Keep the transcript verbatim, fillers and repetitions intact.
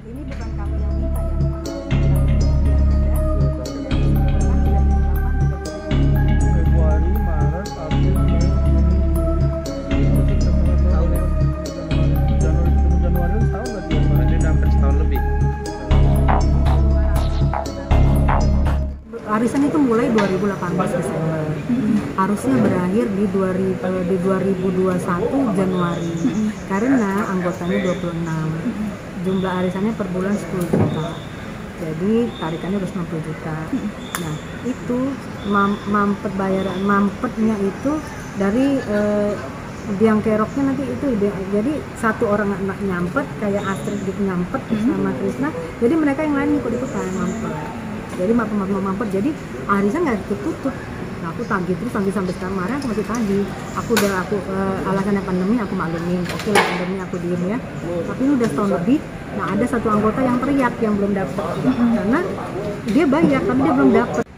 Ini bukan kami yang minta ya. Februari, Maret, April, Mei, Juni, Juli, Januari, Januari, Januari setahun berarti ya? Berarti udah hampir setahun lebih. Arisan itu mulai dua ribu delapan belas Desember. Harusnya berakhir di, dua ribu, di dua ribu dua puluh satu Januari. Karena anggotanya dua puluh enam. Jumlah arisannya per bulan sepuluh juta. Jadi tarikannya harus enam puluh juta. Nah, itu mam, mampet bayaran mampetnya itu dari eh, biang keroknya nanti itu jadi satu orang anak nyampet kayak Astrid gitu nyampet sama Krisna. Jadi mereka yang lain ikut-ikutan mampet. Jadi mampet mampet jadi arisan nggak tutup. Nah, aku tagih terus tagih sampai sekarang, kemarin aku masih tagih. Aku udah aku uh, alasannya pandemi aku maklumin. Oke lah pandemi aku diem ya. Tapi ini udah setahun lebih. Nah, ada satu anggota yang teriak yang belum dapat karena dia bayar tapi dia belum dapat.